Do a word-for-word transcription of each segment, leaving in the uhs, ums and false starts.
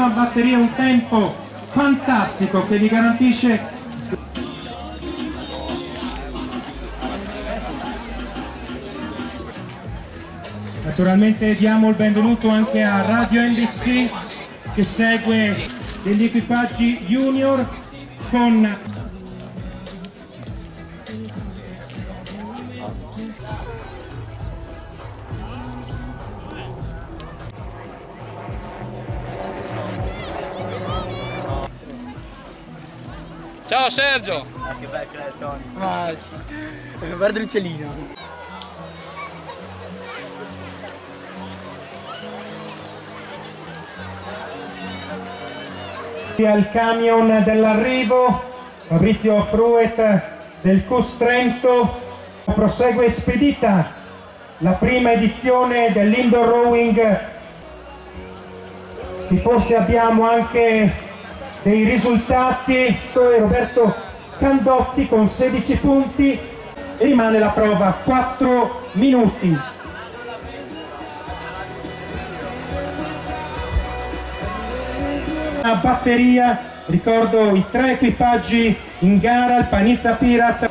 batteria un tempo fantastico che gli garantisce. Naturalmente diamo il benvenuto anche a Radio N B C che segue degli equipaggi junior con Ciao Sergio! Ah, che bel Tony! Ah, sì. Guarda l'uccellino! Al camion dell'arrivo Fabrizio Fruet del C U S Trento. Prosegue spedita la prima edizione dell'indoor rowing e forse abbiamo anche dei risultati. Roberto Candotti con sedici punti e rimane la prova quattro minuti. A batteria, ricordo i tre equipaggi in gara, il Panizza Pirat.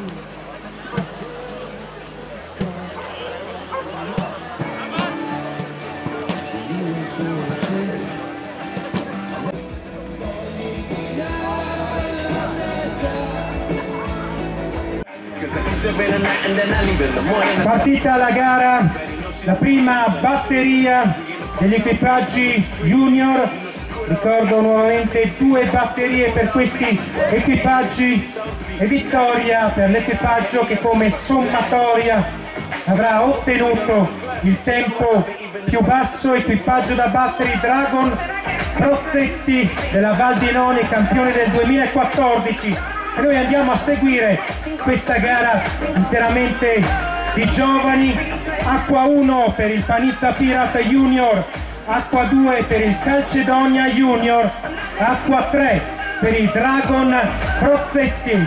Partita la gara, la prima batteria degli equipaggi junior. Ricordo nuovamente due batterie per questi equipaggi e vittoria per l'equipaggio che come sommatoria avrà ottenuto il tempo più basso. Equipaggio da battere Dragon Brozzetti della Val di Noni, campione del duemilaquattordici. E noi andiamo a seguire questa gara interamente di giovani. Acqua uno per il Panizza Pirat Junior, Acqua due per il Calcedonia Junior, Acqua tre per il Dragon Brozzetti.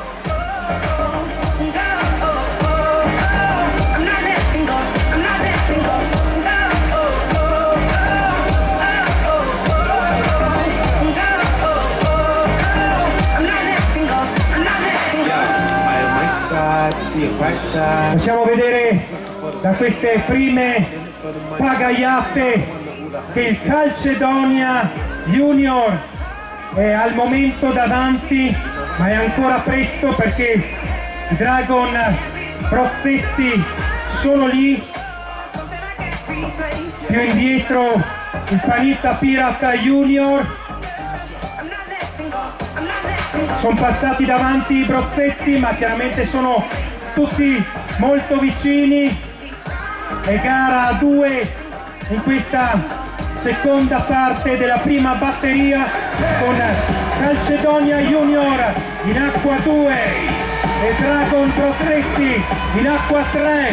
Facciamo vedere da queste prime pagaiate che il Calcedonia Junior è al momento davanti, ma è ancora presto perché i Dragon Brozzetti sono lì. Più indietro il Panizza Pirat Junior. Sono passati davanti i Brozzetti, ma chiaramente sono tutti molto vicini. E gara a due in questa seconda parte della prima batteria con Calcedonia Junior in acqua due e Dragon Brozzetti in acqua tre.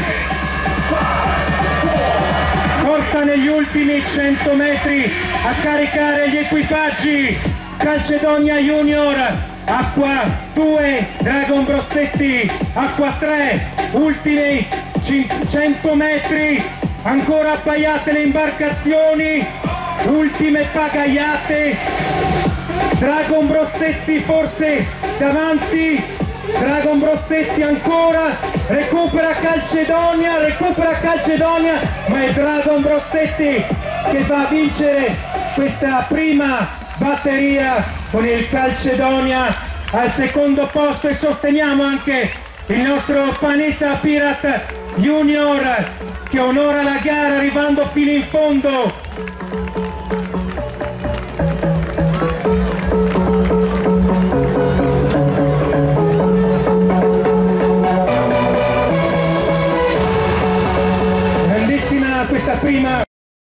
Corsa negli ultimi cento metri a caricare gli equipaggi. Calcedonia Junior, acqua due, Dragon Brozzetti, acqua tre, ultimi cento metri, ancora appaiate le imbarcazioni, ultime pagaiate, Dragon Brozzetti forse davanti, Dragon Brozzetti ancora, recupera Calcedonia, recupera Calcedonia, ma è Dragon Brozzetti che va a vincere questa prima batteria con il Calcedonia al secondo posto. E sosteniamo anche il nostro Panizza Pirat Junior che onora la gara arrivando fino in fondo. Grandissima questa prima.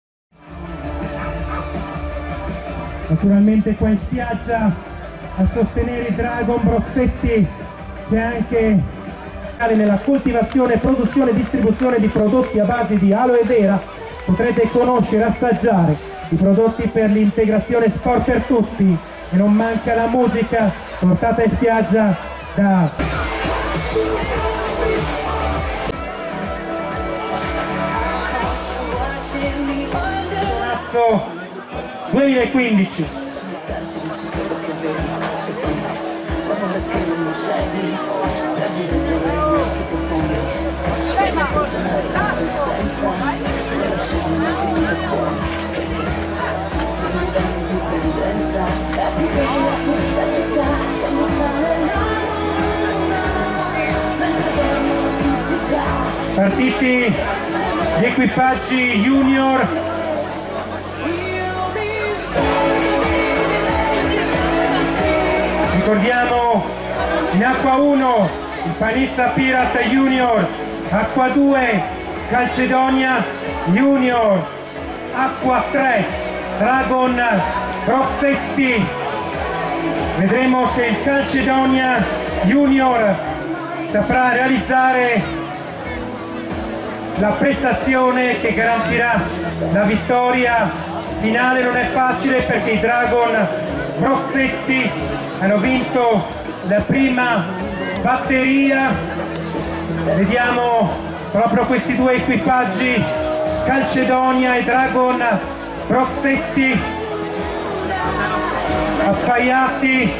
Naturalmente qua in spiaggia a sostenere i Dragon Brozzetti c'è anche nella coltivazione, produzione e distribuzione di prodotti a base di aloe vera. Potrete conoscere, assaggiare i prodotti per l'integrazione sport per tutti e non manca la musica portata in spiaggia da duemilaquindici. Partiti gli equipaggi junior. Ricordiamo in acqua uno il Panizza Pirat Junior, acqua due Calcedonia Junior, acqua tre Dragon Rossetti. Vedremo se il Calcedonia Junior saprà realizzare la prestazione che garantirà la vittoria finale. Non è facile perché i Dragon Rossetti hanno vinto la prima batteria. Vediamo proprio questi due equipaggi, Calcedonia e Dragon Rossetti, appaiati,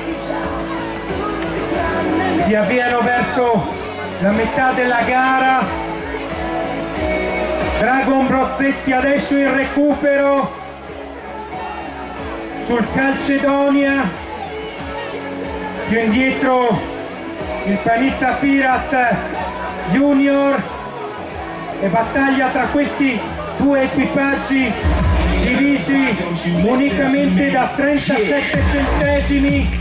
si avviano verso la metà della gara. Dragon Rossetti adesso in recupero sul Calcedonia, più indietro il Panizza Pirat Junior, e battaglia tra questi due equipaggi divisi unicamente da trentasette centesimi.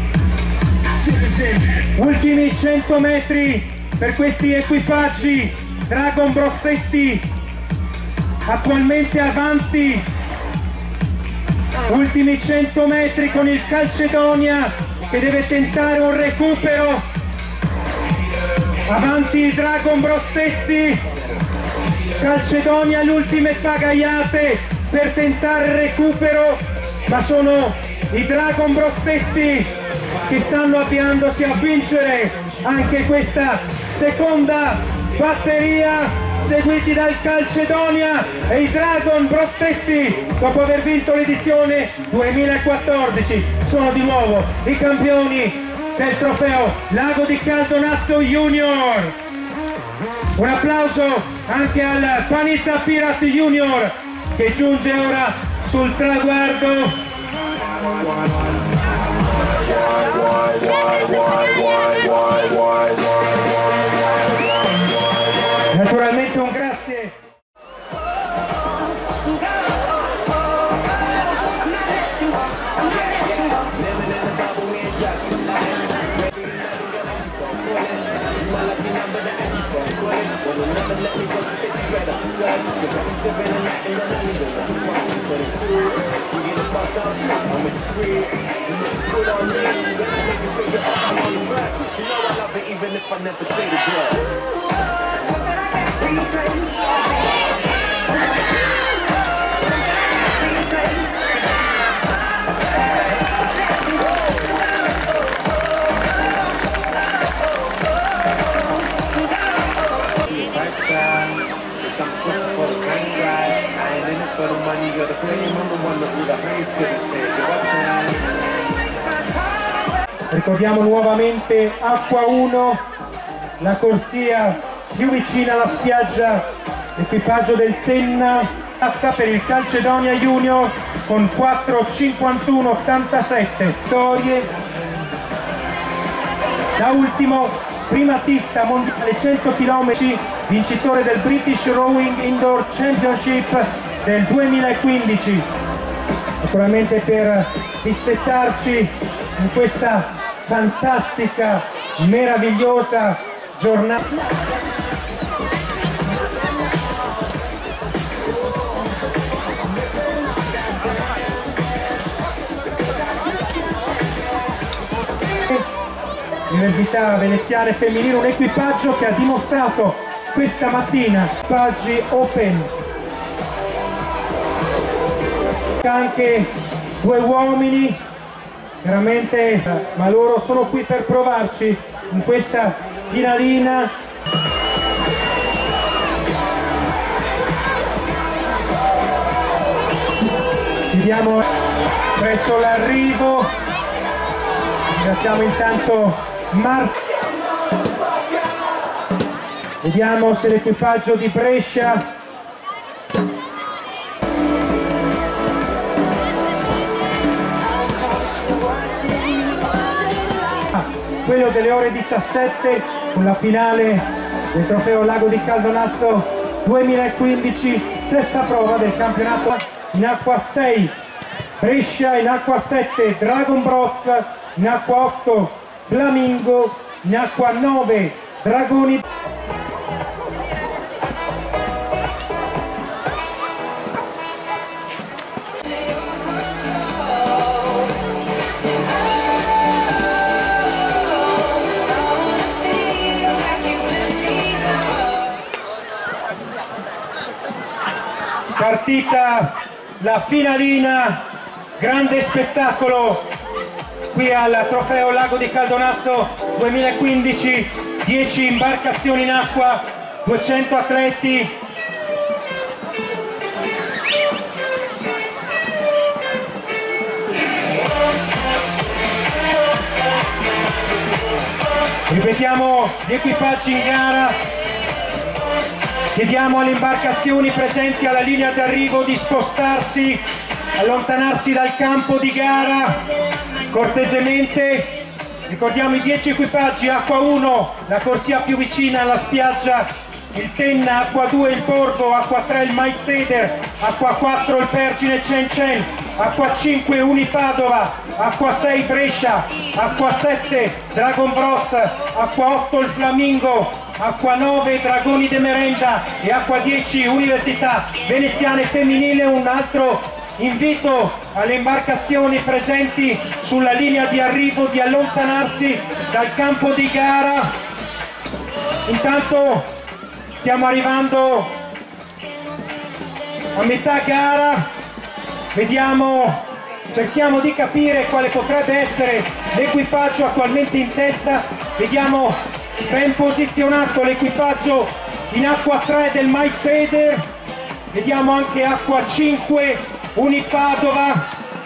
Ultimi cento metri per questi equipaggi. Dragon Rossetti attualmente avanti, ultimi cento metri con il Calcedonia che deve tentare un recupero. Avanti il Dragon Rossetti, Calcedonia le ultime pagaiate per tentare il recupero, ma sono i Dragon Rossetti che stanno avviandosi a vincere anche questa seconda batteria, seguiti dal Calcedonia e i Dragon Rossetti, dopo aver vinto l'edizione duemilaquattordici, sono di nuovo i campioni del trofeo Lago di Caldonazzo Junior. Un applauso anche al Panizza Pirat Junior che giunge ora sul traguardo. Naturalmente un grazie. Ricordiamo nuovamente acqua uno, la corsia più vicina alla spiaggia, equipaggio del Tenna per il Calcedonia Junior con quattro cinquantuno ottantasette vittorie. Da ultimo primatista mondiale cento chilometri, vincitore del British Rowing Indoor Championship del duemilaquindici. Sicuramente per dissettarci in questa fantastica, meravigliosa giornata. Università Veneziana Femminile, un equipaggio che ha dimostrato questa mattina equipaggi open. Anche due uomini, veramente, ma loro sono qui per provarci in questa finalina. Vediamo. presso l'arrivo. Ringraziamo intanto Marco. Vediamo se l'equipaggio di Brescia ah, quello delle ore diciassette con la finale del trofeo Lago di Caldonazzo duemilaquindici, sesta prova del campionato. In acqua sei Brescia, in acqua sette Dragon Bros, in acqua otto Flamingo, in acqua nove Dragoni. Partita la finalina, grande spettacolo qui al trofeo Lago di Caldonazzo duemilaquindici, dieci imbarcazioni in acqua, duecento atleti. Ripetiamo gli equipaggi in gara. Chiediamo alle imbarcazioni presenti alla linea d'arrivo di spostarsi, allontanarsi dal campo di gara cortesemente. Ricordiamo i dieci equipaggi: acqua uno la corsia più vicina alla spiaggia, il Tenna, acqua due il Borgo, acqua tre il Maizeder, acqua quattro il Pergine Cen Cen, acqua cinque Unipadova, acqua sei Brescia, acqua sette Dragon Bros, acqua otto il Flamingo, acqua nove Dragoni de Merenda e acqua dieci Università Veneziane Femminile. Un altro invito alle imbarcazioni presenti sulla linea di arrivo di allontanarsi dal campo di gara. Intanto stiamo arrivando a metà gara, vediamo, cerchiamo di capire quale potrebbe essere l'equipaggio attualmente in testa. Vediamo ben posizionato l'equipaggio in acqua tre del Maizeder, vediamo anche acqua cinque Unipadova,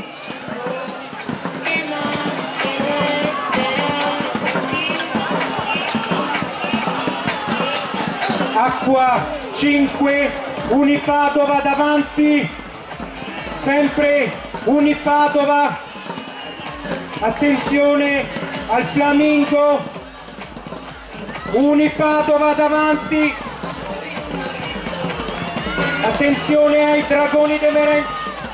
acqua cinque Unipadova davanti, sempre Unipadova. Attenzione al Flamingo, Unipadova davanti, attenzione ai Dragoni de Merenda,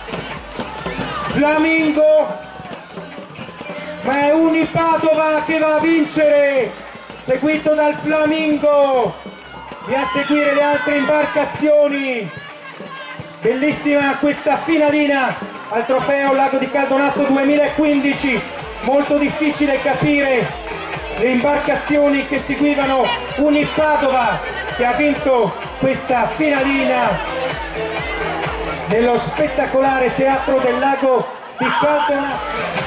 Flamingo, ma è Unipadova che va a vincere, seguito dal Flamingo, e a seguire le altre imbarcazioni. Bellissima questa finalina al trofeo Lago di Caldonazzo duemilaquindici, molto difficile capire le imbarcazioni che seguivano. Unipadova che ha vinto questa finalina nello spettacolare teatro del Lago di Caldonazzo.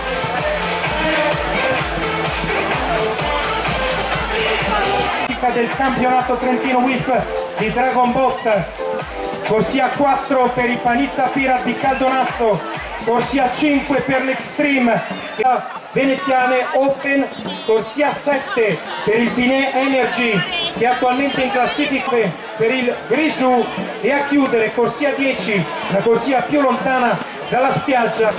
Del campionato Trentino Wisp di Dragon Boat, corsia quattro per il Panizza Pirat di Caldonazzo, corsia cinque per l'Extreme Veneziane Open, corsia sette per il Pinè Energy che è attualmente in classifica per il Grisù, e a chiudere corsia dieci, la corsia più lontana dalla spiaggia.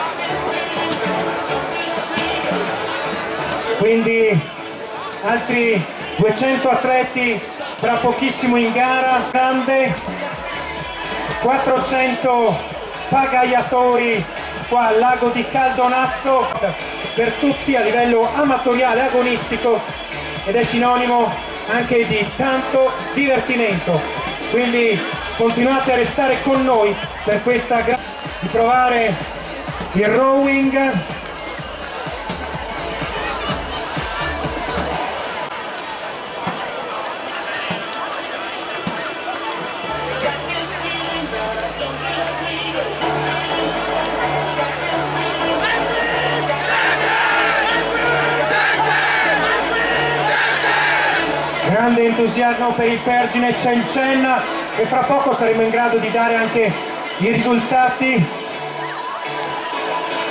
Quindi altri duecento atleti tra pochissimo in gara, grande, quattrocento pagaiatori qua al Lago di Caldonazzo per tutti a livello amatoriale agonistico, ed è sinonimo anche di tanto divertimento. Quindi continuate a restare con noi per questa gara, di provare il rowing. Grande entusiasmo per il Pergine Cen Cen, e fra poco saremo in grado di dare anche i risultati.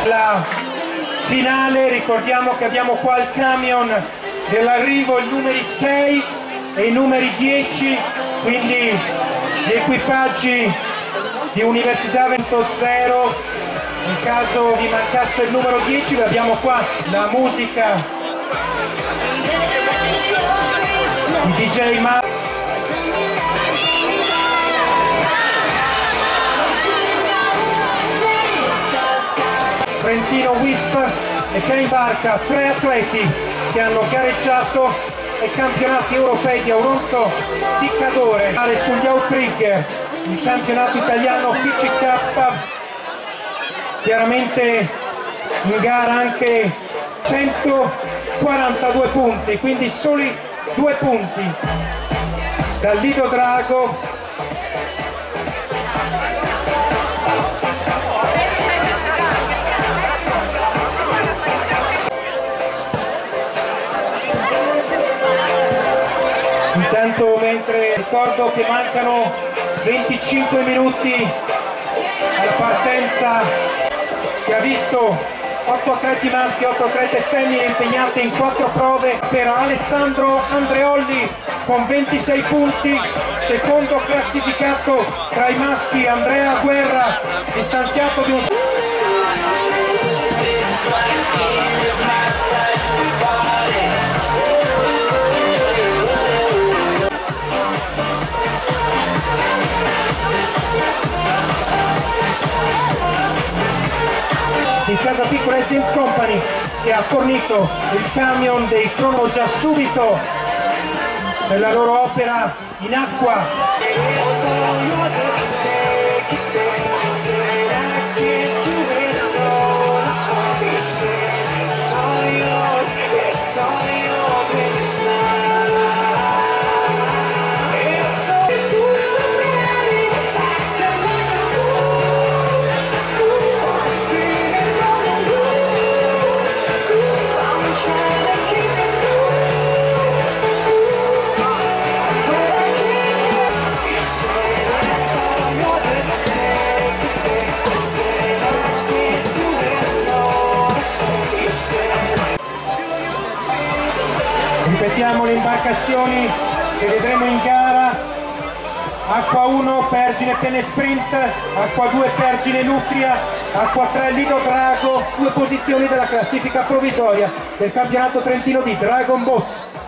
La finale, ricordiamo che abbiamo qua il camion dell'arrivo, i numeri sei e i numeri dieci, quindi gli equipaggi di Università venti zero, in caso di mancasse il numero dieci abbiamo qua la musica di D J Ma. Trentino Wisp e che in barca tre atleti che hanno gareggiato ai campionati europei di Auronzo di Cadore, sugli outrigger, il campionato italiano P C K, chiaramente in gara anche centoquarantadue punti, quindi soli due punti dal Lido Drago. Intanto, mentre ricordo che mancano venticinque minuti alla partenza che ha visto otto atleti maschi e otto atlete femmine impegnate in quattro prove, per Alessandro Andreolli con ventisei punti, secondo classificato tra i maschi Andrea Guerra, distanziato di un di Casa Piccola Team Company, che ha fornito il camion dei crono già subito per la loro opera in acqua. Ripetiamo le imbarcazioni che vedremo in gara: acqua uno Pergine Penne Sprint, acqua due Pergine Nutria, acqua tre Lido Drago, due posizioni della classifica provvisoria del campionato trentino di Dragon Boat.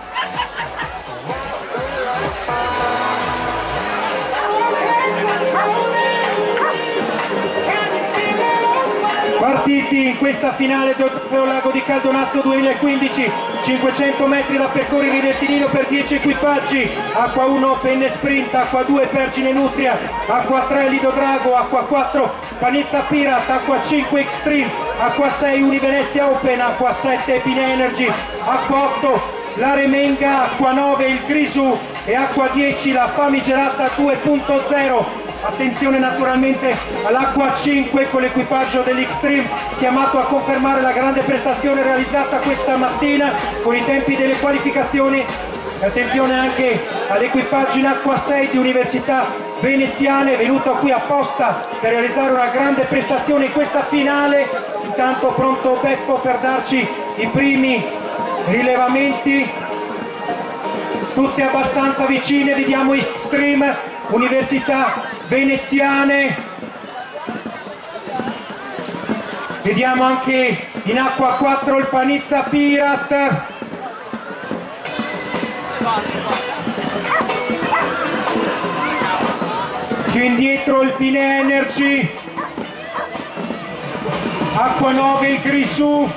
Partiti in questa finale del Trofeo Lago di Caldonazzo duemilaquindici, cinquecento metri da percorrere in rettilineo per dieci equipaggi, acqua uno Penne Sprint, acqua due Pergine Nutria, acqua tre Lido Drago, acqua quattro Panizza Pirat, acqua cinque Extreme, acqua sei Univenezia Open, acqua sette Epine Energy, acqua otto la Remenga, acqua nove il Grisù e acqua dieci la Famigerata due punto zero. Attenzione naturalmente all'acqua cinque con l'equipaggio dell'Extreme, chiamato a confermare la grande prestazione realizzata questa mattina con i tempi delle qualificazioni. Attenzione anche all'equipaggio in acqua sei di Università Veneziane, venuto qui apposta per realizzare una grande prestazione in questa finale. Intanto pronto Beppo per darci i primi rilevamenti, tutte abbastanza vicine. Vediamo Extreme, Università Veneziane, vediamo anche in acqua quattro il Panizza Pirat, più indietro il Pine Energy, acqua nove il Grisù,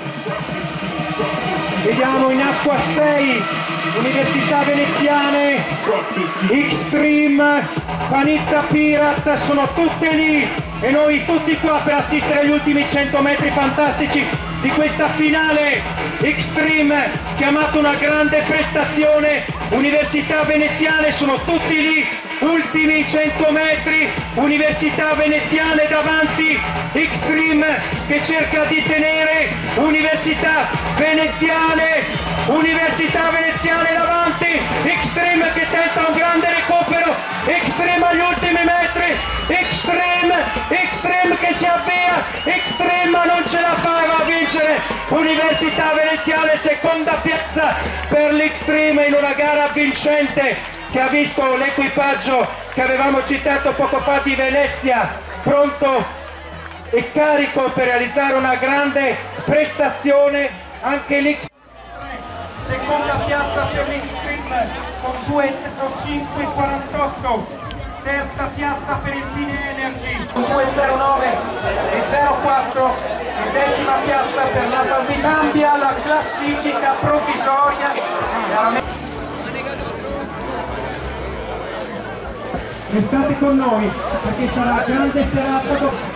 vediamo in acqua sei Università Veneziane, Extreme, Panizza Pirat, sono tutte lì e noi tutti qua per assistere agli ultimi cento metri fantastici di questa finale. Extreme, chiamato una grande prestazione, Università Veneziane, sono tutti lì ultimi cento metri, Università Veneziane davanti, Xtreme che cerca di tenere, Università Veneziane, Università Veneziane davanti, Xtreme che tenta un grande recupero, Xtreme agli ultimi metri, Xtreme, Xtreme che si avvia, Xtreme ma non ce la fa, va a vincere Università Veneziane, seconda piazza per l'Xtreme in una gara vincente che ha visto l'equipaggio che avevamo citato poco fa di Venezia pronto e carico per realizzare una grande prestazione. Anche l'Xtreme seconda piazza per l'Xtreme con due zero cinque quarantotto, terza piazza per il Pine Energy con due zero nove e zero quattro e decima piazza per la Val di Cambia, la classifica provvisoria. Restate con noi perché sarà grande serata dopo.